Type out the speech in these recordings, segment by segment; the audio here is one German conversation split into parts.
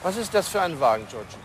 Was ist das für ein Wagen, Georgie?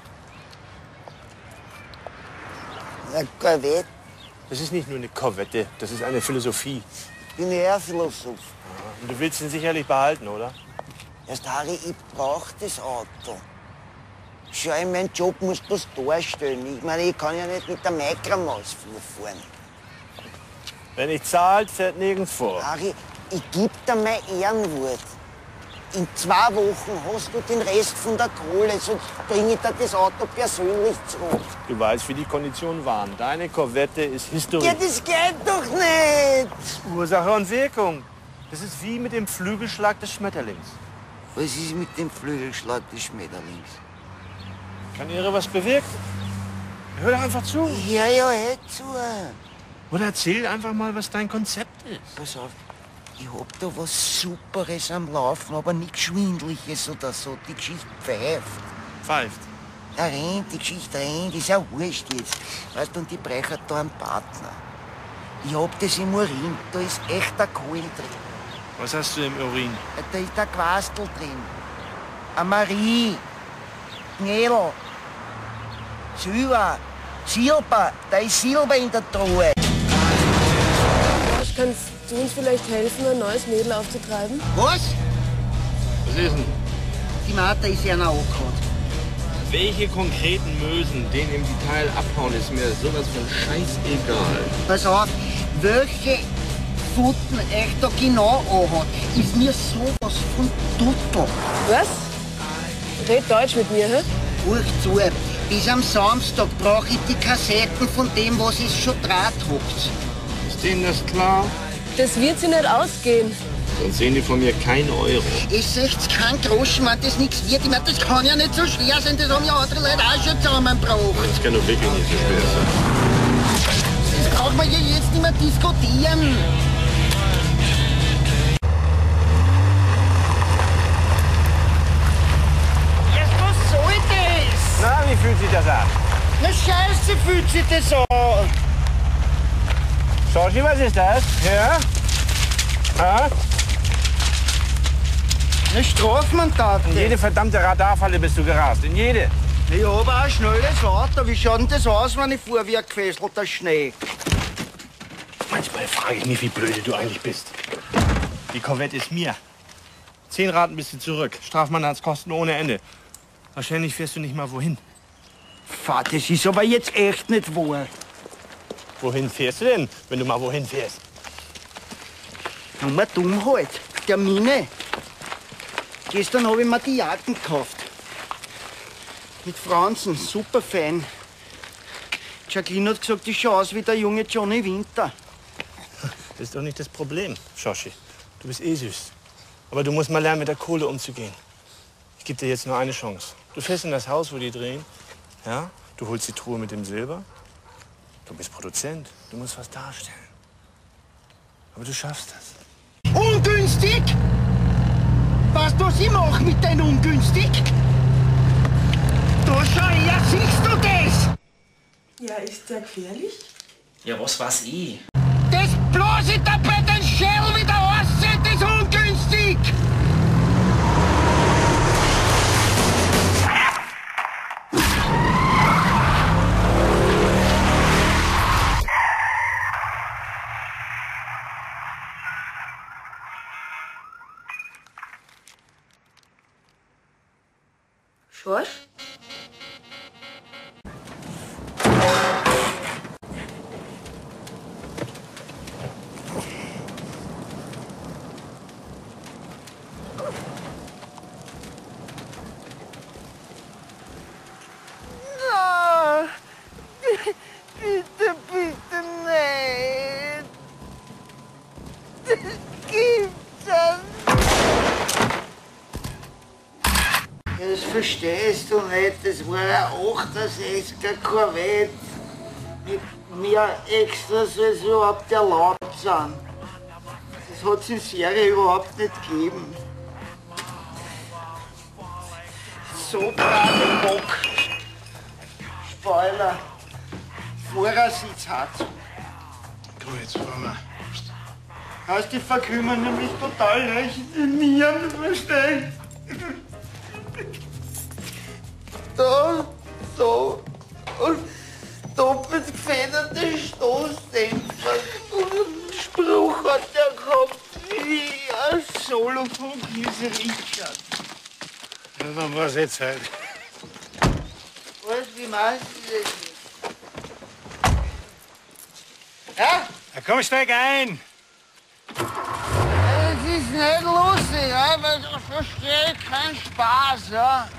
Eine Corvette. Das ist nicht nur eine Corvette, das ist eine Philosophie. Ich bin ja ein Philosoph. Und du willst ihn sicherlich behalten, oder? Erst, Harry, ich brauch das Auto. Schau, in meinem Job musst du was darstellen. Ich meine, ich kann ja nicht mit der Micromaus fahren. Wer nicht zahlt, fährt nirgends vor. Harry, ich geb dir mein Ehrenwort. In 2 Wochen hast du den Rest von der Kohle, sonst bringe ich dir das Auto persönlich zurück. Du weißt, wie die Konditionen waren. Deine Corvette ist Historie. Ja, das geht doch nicht! Ursache und Wirkung. Das ist wie mit dem Flügelschlag des Schmetterlings. Was ist mit dem Flügelschlag des Schmetterlings? Kann Ihre was bewirken? Hör doch einfach zu. Ja, hör zu. Oder erzähl einfach mal, was dein Konzept ist. Pass auf, ich hab da was Superes am Laufen, aber nichts Schwindliches oder so. Die Geschichte Pfeift. Der rennt, die Geschichte rennt, ist ja wurscht jetzt. Weißt du, und die brechen da einen Partner. Ich hab das im Urin, da ist echter Kohl drin. Was hast du im Urin? Da ist ein Quastel drin. Eine Marie. Knädel. Silber. Da ist Silber in der Truhe. Kannst du uns vielleicht helfen, ein neues Mädel aufzutreiben? Was? Was ist denn? Die Martha ist ja noch angehört. Welche konkreten Mösen den im Detail abhauen, ist mir sowas von scheißegal. Pass auf, welche Futten euch da genau anhat, ist mir sowas von Tuttel. Was? Red Deutsch mit mir, hä? Hör zu, bis am Samstag brauche ich die Kassetten von dem, was es schon draht hat. Ist denen das klar? Das wird sie nicht ausgehen. Sonst sehen die von mir keinen Euro. Es ist kein Groschen, wenn das nichts wird. Ich meine, das kann ja nicht so schwer sein, das haben ja andere Leute auch schon zusammengebracht. Das kann doch wirklich nicht so schwer sein. Das braucht man ja jetzt nicht mehr diskutieren. Was soll das? Na, wie fühlt sich das an? Na scheiße fühlt sich das an. Georgie, was ist das? Ja? Ah? Eine Strafmandat. In jede verdammte Radarfalle bist du gerast. In jede. Ich hab auch ein schnelles Auto. Wie schaut denn das aus, wenn ich fuhr wie ein gefesselter Schnee? Manchmal frage ich mich, wie blöde du eigentlich bist. Die Corvette ist mir. 10 Raten bist du zurück. Strafmandatskosten ohne Ende. Wahrscheinlich fährst du nicht mal wohin. Vater, das ist aber jetzt echt nicht wahr. Wohin fährst du denn, wenn du mal wohin fährst? Nummer dumm halt. Termine. Gestern habe ich mir die Jacken gekauft. Mit Franzen, super fein. Jacqueline hat gesagt, ich schaue aus wie der junge Johnny Winter. Das ist doch nicht das Problem, Schoshi. Du bist eh süß. Aber du musst mal lernen, mit der Kohle umzugehen. Ich gebe dir jetzt nur eine Chance. Du fährst in das Haus, wo die drehen. Ja? Du holst die Truhe mit dem Silber. Du bist Produzent. Du musst was darstellen. Aber du schaffst das. Ungünstig? Weißt du, was ich mache mit deinem ungünstig? Da schau her, siehst du das? Ja, ist der gefährlich? Ja, was weiß ich? Das bloß ich da bei den Schell wieder aussieht, ist ungünstig! Schorsch? Bitte, bitte nicht! Das gibt's ja nicht! Das verstehst du nicht, das war ein 68er Corvette mit mehr Extras, als überhaupt erlaubt sind. Das hat es in Serie überhaupt nicht gegeben. So brave Bock. Spoiler. Vordersitzheizung. Komm, jetzt fahren wir. Heißt, die verkümmern nämlich total leicht in Nieren, verstehst? da, so. Und doppelt gefederte Stoßdämpfer. Und einen Spruch hat er gehabt, wie ein Solo von Kies Richard. Ja, dann war's jetzt halt. Was, wie meinst du das jetzt? Ja? Na komm, steig ein! Das ist nicht lustig, ja, weil ich verstehe keinen Spaß, ja.